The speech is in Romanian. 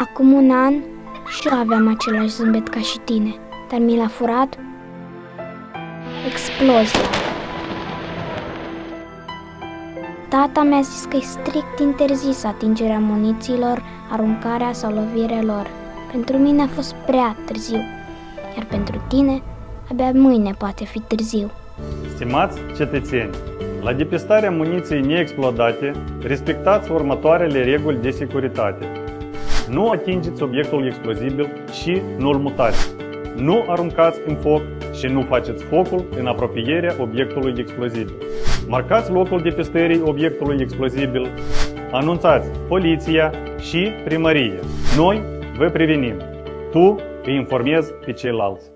Acum un an și eu aveam același zâmbet ca și tine, dar mi l-a furat explozia. Tata mi-a zis că e strict interzis atingerea munițiilor, aruncarea sau lovirelor. Pentru mine a fost prea târziu, iar pentru tine abia mâine poate fi târziu. Stimați cetățeni, la depistarea muniției neexplodate, respectați următoarele reguli de securitate. Nu atingeți obiectul explozibil și nu-l mutați. Nu aruncați în foc și nu faceți focul în apropierea obiectului explozibil. Marcați locul depistării obiectului explozibil. Anunțați poliția și primărie. Noi vă prevenim. Tu îi informezi pe ceilalți.